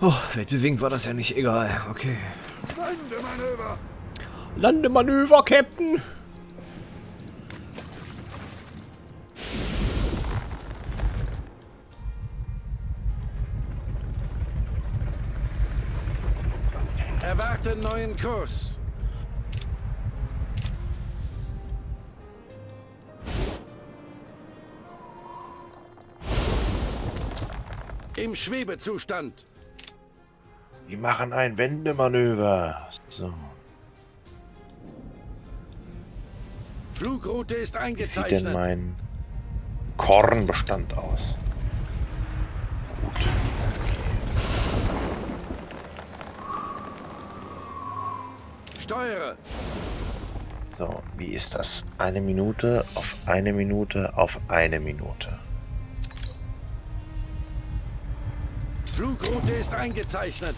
Oh, weltbewegend war das ja nicht. Egal. Okay. Landemanöver! Landemanöver, Captain! Erwarte neuen Kurs. Im Schwebezustand. Die machen ein Wendemanöver. So. Flugroute ist Wie sieht eingezeichnet. denn mein Kornbestand aus? Gut. Steuere. So, wie ist das? 1 Minute auf 1 Minute auf 1 Minute. Flugroute ist eingezeichnet.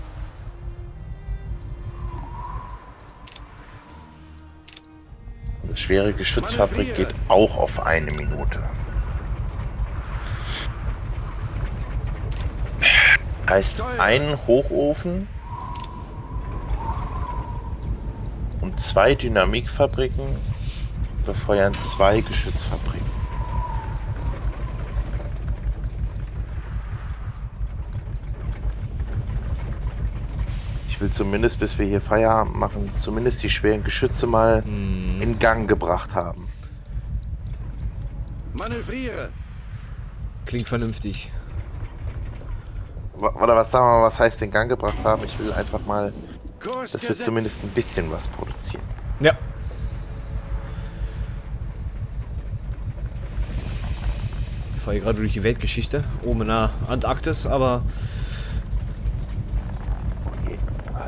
Und schwere Geschützfabrik geht auch auf 1 Minute. Heißt, ein Hochofen und 2 Dynamikfabriken befeuern 2 Geschützfabriken. Ich will zumindest, bis wir hier Feierabend machen, zumindest die schweren Geschütze mal in Gang gebracht haben. Manövriere. Klingt vernünftig. Oder was sagen wir mal, was heißt in Gang gebracht haben? Ich will einfach mal, Kurs dass wir gesetzt. zumindest ein bisschen was produzieren. Ja. Ich fahre hier gerade durch die Weltgeschichte. Oben in der Antarktis, aber Okay,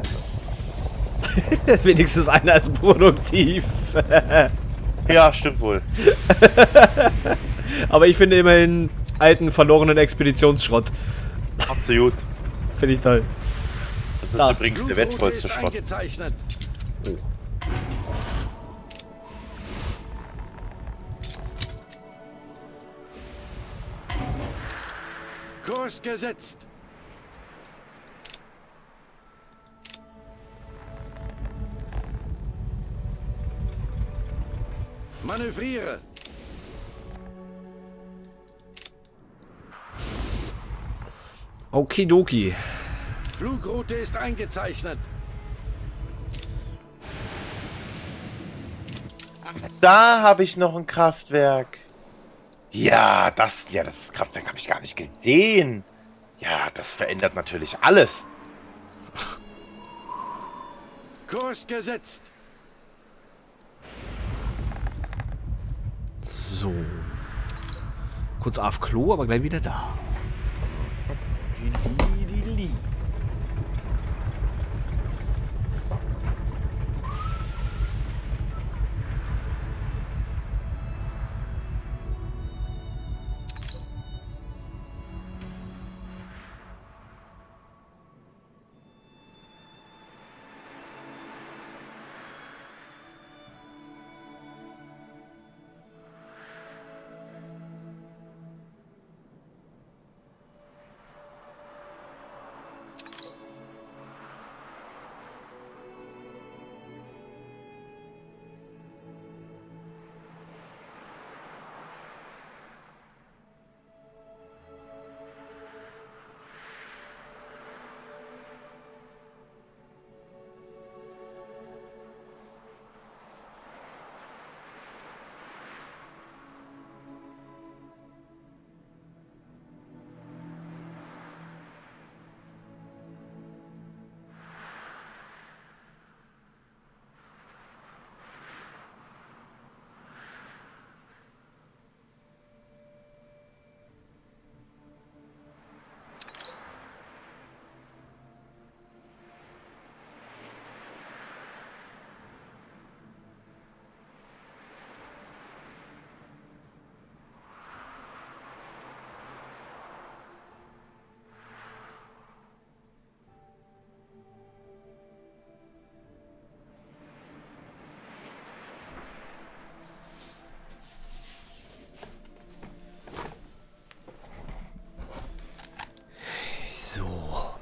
also. wenigstens einer ist produktiv. Ja, stimmt wohl. Aber ich finde immerhin alten, verlorenen Expeditionsschrott. Absolut. Finde ich toll. Das ist Da. übrigens der Flugroute wertvollste ist Schrott. eingezeichnet. Kurs gesetzt. Manövriere. Okidoki. Flugroute ist eingezeichnet. Da habe ich noch ein Kraftwerk. Ja, das Kraftwerk habe ich gar nicht gesehen. Ja, das verändert natürlich alles. Kurs gesetzt. So. Kurz auf Klo, aber gleich wieder da.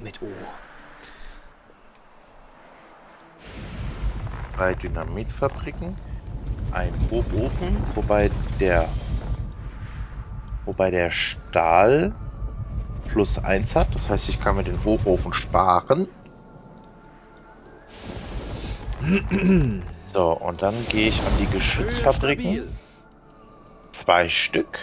Mit O. 2 Dynamitfabriken, ein Hochofen, wobei der Stahl +1 hat. Das heißt, ich kann mir den Hochofen sparen. So, und dann gehe ich an die Geschützfabriken. 2 Stück.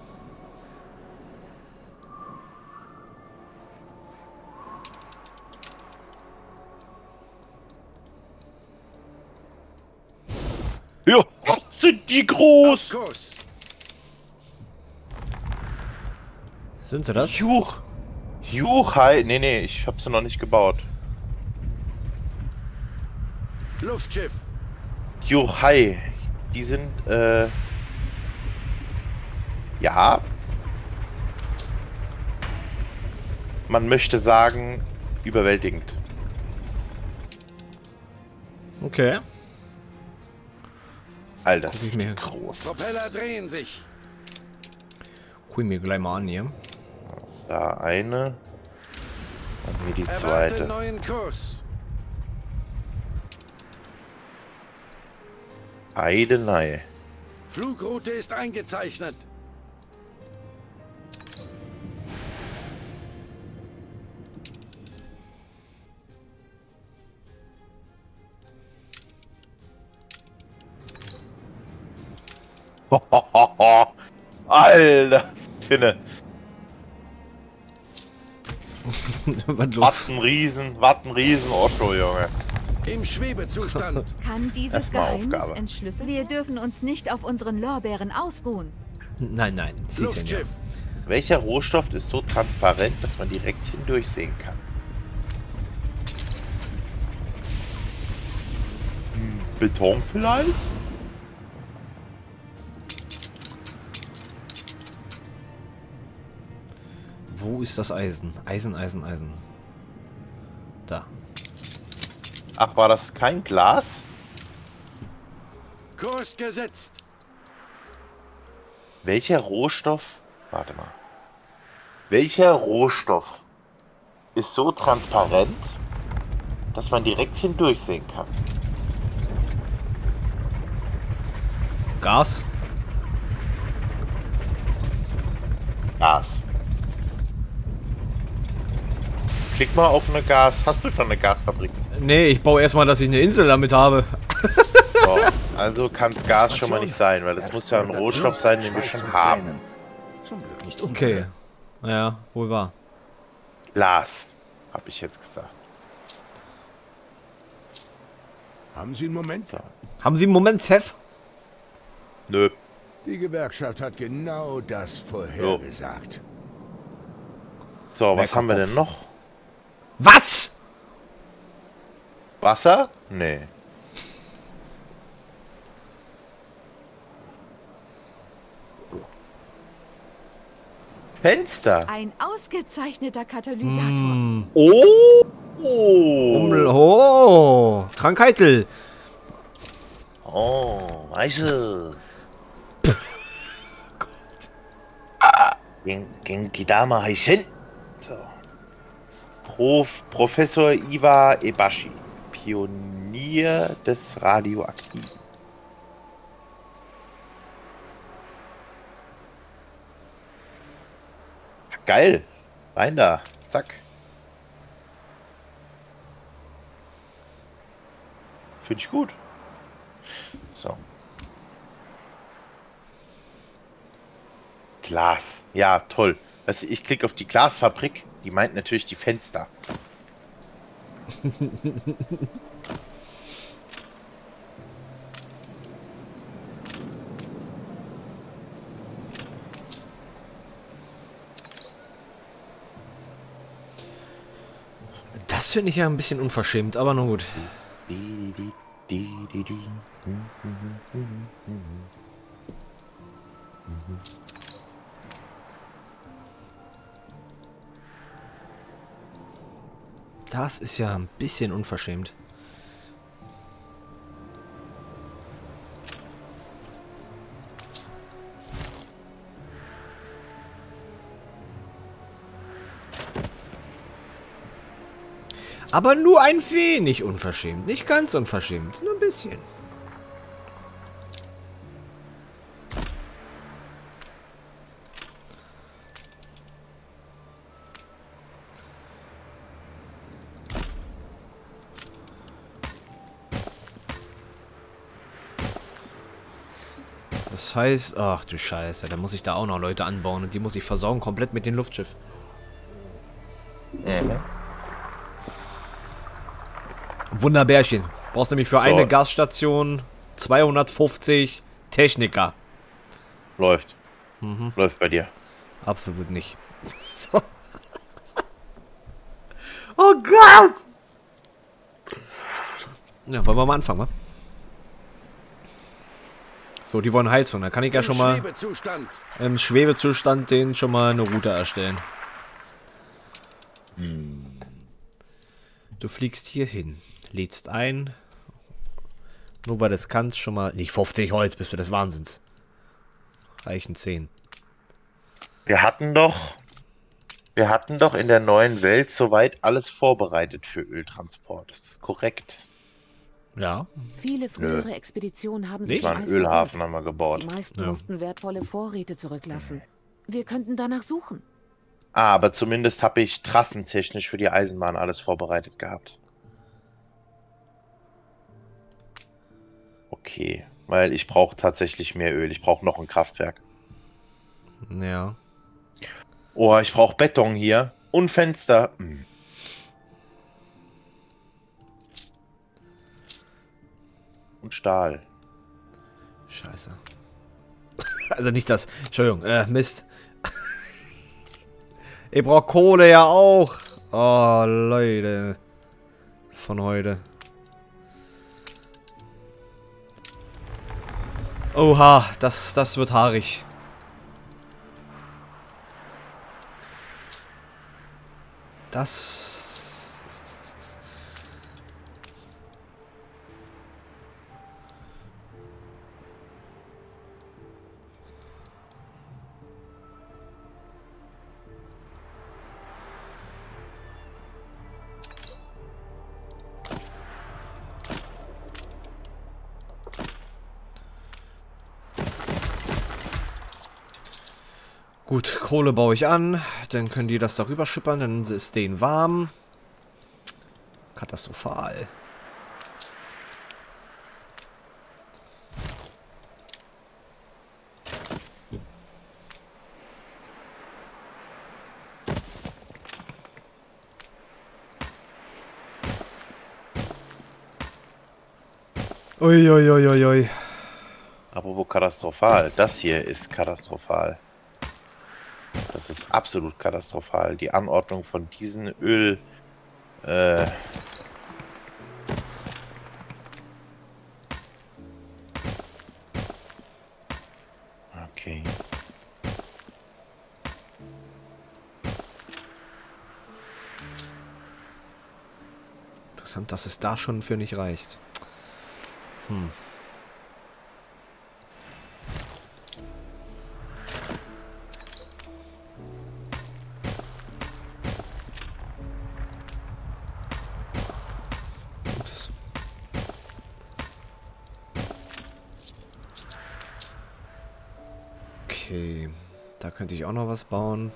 Ja, sind die groß! Kurs. Sind sie das? Juchai. Nee, ich habe sie noch nicht gebaut. Luftschiff. Juchai. Die sind, ja. Man möchte sagen, überwältigend. Okay. Alter, das Guck ich ist mir. groß. Propeller drehen sich. Guck ich mir gleich mal an hier. Da eine. Und hier die Erwarte zweite. neuen Kurs. Eidenei. Flugroute ist eingezeichnet. Alter, Finne. Was los? Was ein Riesen Osho, Junge. Im Schwebezustand. Kann dieses Erstmal Geheimnis Aufgabe. entschlüsseln? Wir dürfen uns nicht auf unseren Lorbeeren ausruhen. Nein, sie sind ja. Luftschiff. Welcher Rohstoff ist so transparent, dass man direkt hindurchsehen kann? Beton vielleicht? Wo ist das Eisen? Eisen. Da. Ach, war das kein Glas? Kurs gesetzt. Welcher Rohstoff... Warte mal. Welcher Rohstoff ist so transparent, dass man direkt hindurchsehen kann? Gas? Gas. Klick mal auf eine Gas... Hast du schon eine Gasfabrik? Nee, ich baue erstmal, dass ich eine Insel damit habe. So, also kann es Gas schon mal nicht sein, weil es muss ja ein Rohstoff sein, den wir schon haben. Zum Glück nicht Okay. Ja, wohl wahr. Glas, habe ich jetzt gesagt. Haben Sie einen Moment? So. Haben Sie einen Moment, Chef? Nö. Die Gewerkschaft hat genau das vorhergesagt. So, was haben wir denn noch? Was? Wasser? Nee. Fenster. Ein ausgezeichneter Katalysator. Oh. Oh, Krankheitl. Oh, Eichel. Genki Dama Heishin. So. Professor Iwa Ebashi. Pionier des Radioaktiven. Geil. Rein da. Zack. Finde ich gut. So. Glas. Ja, toll. Also ich klicke auf die Glasfabrik. Die meint natürlich die Fenster. Das finde ich ja ein bisschen unverschämt, aber nun gut. Das ist ja ein bisschen unverschämt. Aber nur ein wenig unverschämt. Nicht ganz unverschämt. Nur ein bisschen. Das heißt, ach du Scheiße, da muss ich da auch noch Leute anbauen und die muss ich versorgen komplett mit dem Luftschiff. Wunderbärchen. Brauchst nämlich für eine Gasstation 250 Techniker. Läuft. Läuft bei dir. Absolut nicht. So. Oh Gott! Ja, wollen wir mal anfangen, wa? So, die wollen Heizung. Da kann ich ja schon mal Schwebezustand. im Schwebezustand denen schon mal eine Route erstellen. Du fliegst hier hin, lädst ein. Nur weil du es kannst, schon mal... Nicht 50 Holz, bist du des Wahnsinns. Reichen 10. Wir hatten doch in der neuen Welt soweit alles vorbereitet für Öltransport. Das ist korrekt. Ja. Viele frühere Expeditionen haben sich Das war ein Eis Ölhafen, verwehrt. haben wir gebaut. Die meisten Ja. mussten wertvolle Vorräte zurücklassen. Wir könnten danach suchen. Aber zumindest habe ich trassentechnisch für die Eisenbahn alles vorbereitet gehabt. Okay, weil ich brauche tatsächlich mehr Öl. Ich brauche noch ein Kraftwerk. Ja. Oh, ich brauche Beton hier und Fenster. Und Stahl. Scheiße. Also nicht das... Entschuldigung, Mist. Ich brauche Kohle ja auch. Oh, Leute. Von heute. Oha, das wird haarig. Das... Gut, Kohle baue ich an. Dann können die das darüber schippern. Dann ist denen warm. Katastrophal. Uiuiuiui. Apropos katastrophal. Das hier ist katastrophal. Das ist absolut katastrophal. Die Anordnung von diesen Öl... Okay. Interessant, dass es da schon für nicht reicht. Ups. Okay, da könnte ich auch noch was bauen.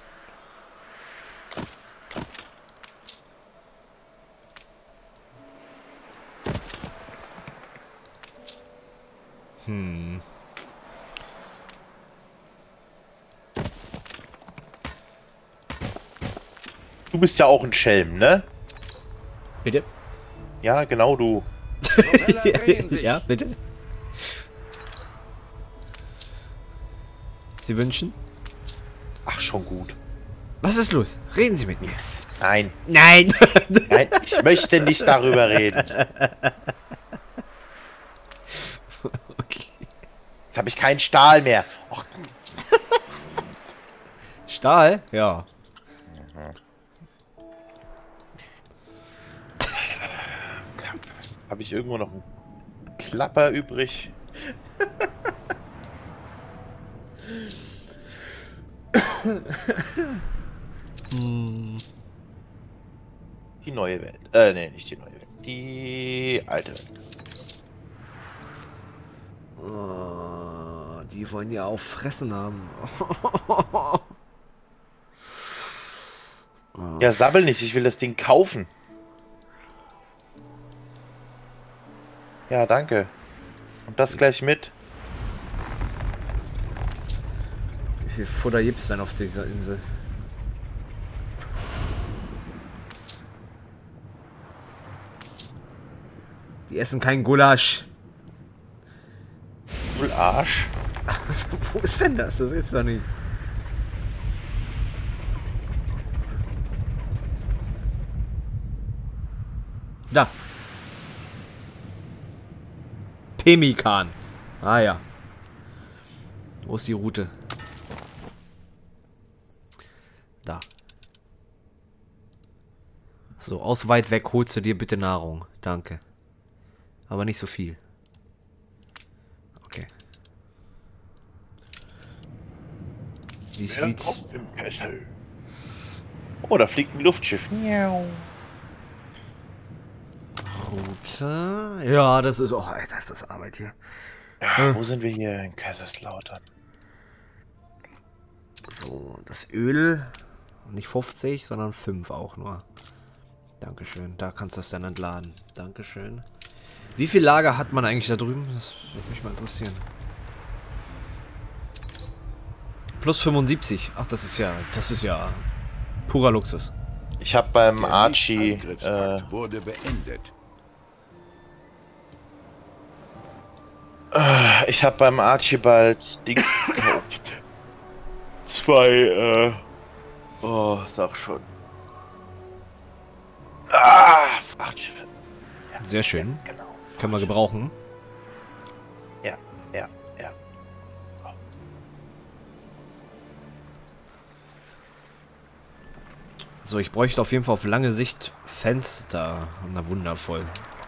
Du bist ja auch ein Schelm, ne? Bitte? Ja, genau du. Propeller drehen sich. Ja, bitte? Sie wünschen? Ach, schon gut. Was ist los? Reden Sie mit mir. Nein, Nein! nein, ich möchte nicht darüber reden. Okay. Jetzt habe ich keinen Stahl mehr. Och, Stahl? Ja. habe ich irgendwo noch einen Klapper übrig? die neue Welt. Nee, nicht die neue Welt. Die alte Welt. Oh, die wollen ja auch Fressen haben. Ja, sabbel nicht, ich will das Ding kaufen. Ja, danke. Und das gleich mit. Wie viel Futter gibt es denn auf dieser Insel? Die essen kein Gulasch. Arsch. Wo ist denn das? Das ist doch nicht. Da. Pemmikan. Ah ja. Wo ist die Route? Da. So, aus weit weg holst du dir bitte Nahrung. Danke. Aber nicht so viel. Okay. Wie sieht's? Im Kessel. Oh, da fliegt ein Luftschiff. Miau. Route. Ja, das ist. Oh, Alter, ist das Arbeit hier. Ja, wo sind wir hier? In Kaiserslautern. So, das Öl. Nicht 50, sondern 5 auch nur. Dankeschön. Da kannst du das dann entladen. Dankeschön. Wie viel Lager hat man eigentlich da drüben? Das würde mich mal interessieren. Plus 75. Ach, das ist ja purer Luxus. Ich habe beim Der Archie. Angriffspakt wurde beendet. Ich habe beim Archibald Dings gekauft. 2, oh, sag schon. Frachtschiffe. Ja, Sehr schön. genau. Können wir gebrauchen. Ja. So, ich bräuchte auf jeden Fall auf lange Sicht Fenster. Na, wundervoll.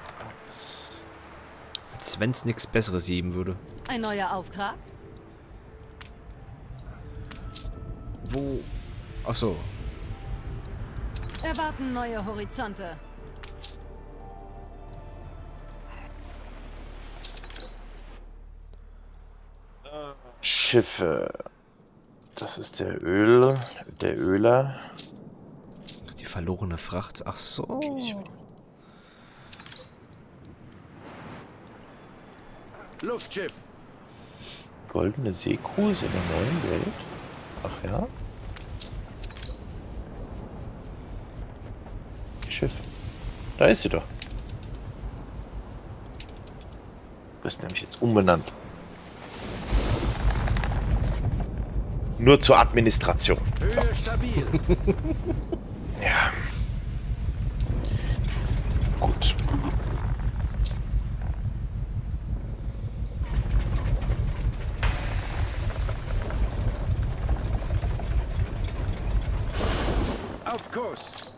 Als wenn es nichts Besseres geben würde. Ein neuer Auftrag? Wo? Ach so. Erwarten neue Horizonte. Schiffe. Das ist der Öler. Die verlorene Fracht. Ach so. Luftschiff. Goldene Seekruse in der neuen Welt. Ach ja. Schiff. Da ist sie doch. Das ist nämlich jetzt umbenannt. Nur zur Administration. Höhe stabil. Ja. Gut. Auf Kurs.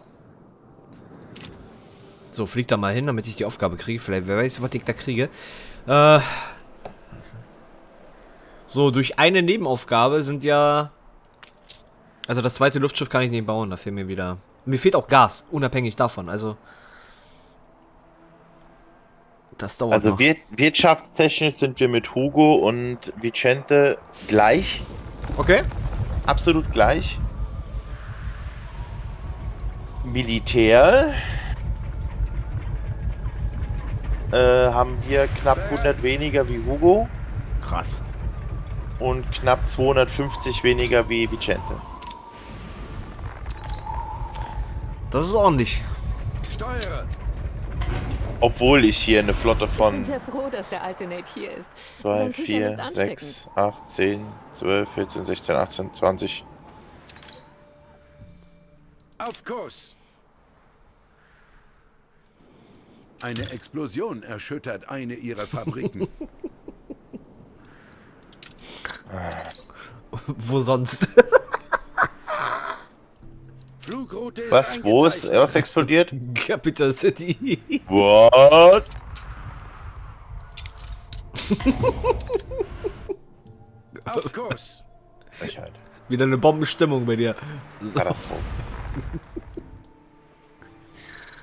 So, flieg da mal hin, damit ich die Aufgabe kriege. Vielleicht, wer weiß, was ich da kriege. So, durch eine Nebenaufgabe sind ja... Also das zweite Luftschiff kann ich nicht bauen, da fehlt mir wieder... Mir fehlt auch Gas, unabhängig davon, also... Das dauert Also noch. wirtschaftstechnisch sind wir mit Hugo und Vicente gleich. Okay. Absolut gleich. Militär haben wir knapp 100 weniger wie Hugo Krass. und knapp 250 weniger wie Vicente. Das ist ordentlich. Steuere. Obwohl ich hier eine Flotte Ich bin von sehr froh, dass der alte Nate hier ist. 2, Sein Kichern 4, ist 6, ansteckend. 8, 10, 12, 14, 16, 18, 20. Auf Kurs. Eine Explosion erschüttert eine ihrer Fabriken. Wo sonst? Flugroute ist Was? Wo ist eingezeichnet. was explodiert? Capital City. What? Auf Kurs. Frechheit. Wieder eine Bombenstimmung bei dir. So. Katastrophe.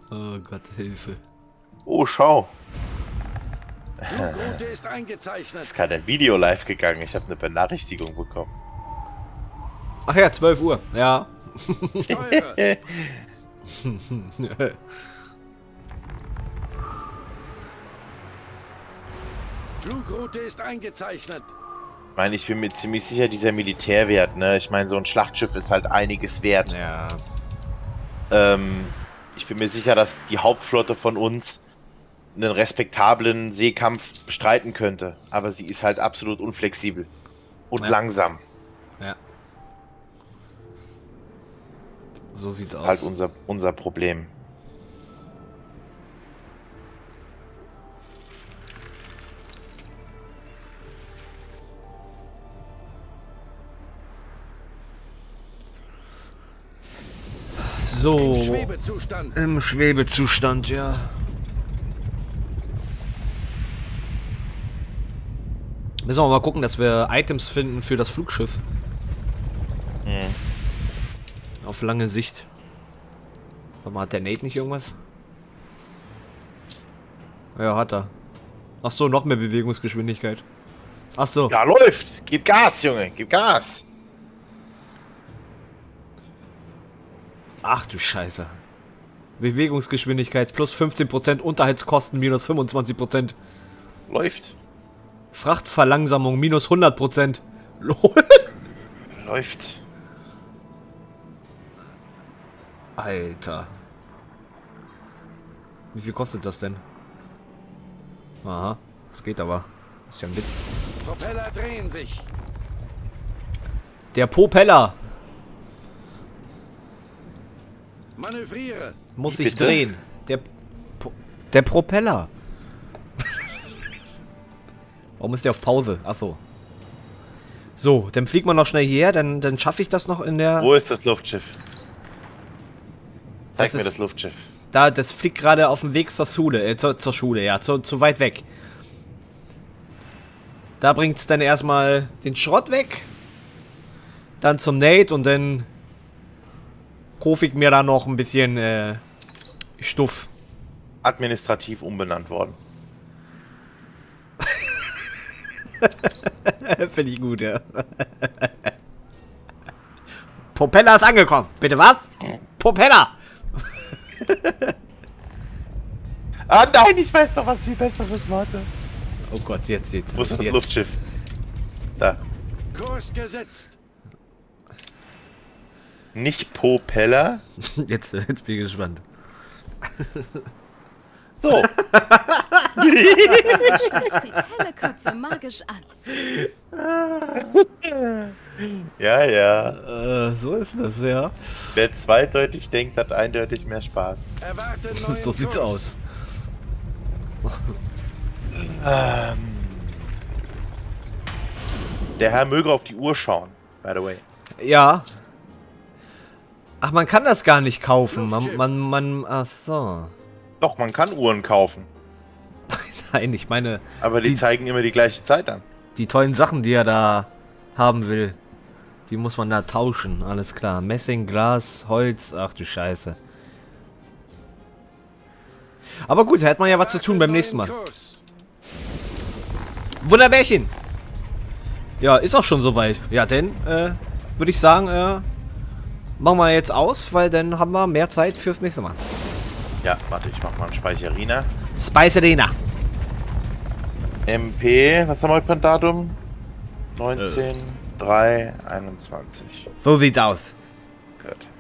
Oh Gott, Hilfe. Oh, schau. Flugroute ist eingezeichnet. Ist gerade ein Video live gegangen. Ich habe eine Benachrichtigung bekommen. Ach ja, 12 Uhr. Ja. Steuere. Flugroute ist eingezeichnet. Ich meine, ich bin mir ziemlich sicher, dieser Militärwert, ne? Ich meine, so ein Schlachtschiff ist halt einiges wert. Ja. Ich bin mir sicher, dass die Hauptflotte von uns einen respektablen Seekampf bestreiten könnte. Aber sie ist halt absolut unflexibel. Und Ja. langsam. Ja. So sieht's aus. Halt unser Problem. So. Schwebezustand. Im Schwebezustand, ja. Müssen wir mal gucken, dass wir Items finden für das Flugschiff. Auf lange Sicht. Warte mal, hat der Nate nicht irgendwas? Ja, hat er. Ach so, noch mehr Bewegungsgeschwindigkeit. Ach so. Ja, läuft! Gib Gas, Junge! Gib Gas! Ach du Scheiße. Bewegungsgeschwindigkeit plus 15%, Unterhaltskosten minus 25%. Läuft! Frachtverlangsamung minus 100%. Lol. Läuft! Alter. Wie viel kostet das denn? Aha, das geht aber. Ist ja ein Witz. Propeller drehen sich. Der Propeller Manövriere. muss Wie sich bitte? drehen. Der Propeller. Warum ist der auf Pause? Achso. So, dann fliegt man noch schnell hierher, dann schaffe ich das noch in der... Wo ist das Luftschiff? Zeig Das mir ist- das Luftschiff. Da, das fliegt gerade auf dem Weg zur Schule, zur Schule, ja, zu weit weg. Da bringt es dann erstmal den Schrott weg. Dann zum Nate und dann kaufe ich mir da noch ein bisschen Stuff. Administrativ umbenannt worden. Finde ich gut, ja. Propeller ist angekommen. Bitte was? Propeller! Ah nein, ich weiß doch was viel Besseres, warte. Oh Gott, jetzt. Wo ist das jetzt. Luftschiff? Da. Kurs gesetzt. Nicht Propeller. Jetzt bin ich gespannt. So. Stadt zieht helle Köpfe magisch an. Ja, ja. So ist das, ja. Wer zweideutig denkt, hat eindeutig mehr Spaß. Erwarte neuen So sieht's Kurs. aus. Der Herr möge auf die Uhr schauen, by the way. Ja. Ach, man kann das gar nicht kaufen. Luftschiff. Ach so. Doch, man kann Uhren kaufen. Nein, ich meine, Aber die zeigen immer die gleiche Zeit an. die tollen Sachen, die er da haben will, die muss man da tauschen. Alles klar. Messing, Glas, Holz. Ach du Scheiße. Aber gut, da hat man ja was zu tun beim nächsten Mal. Kurs. Wunderbärchen. Ja, ist auch schon soweit. Ja, denn, würde ich sagen, machen wir jetzt aus, weil dann haben wir mehr Zeit fürs nächste Mal. Ja, warte, ich mach mal einen Speicheriner. Spice Arena. MP, was haben wir heute für ein Datum? 19, 3, 21. So sieht's aus. Gut.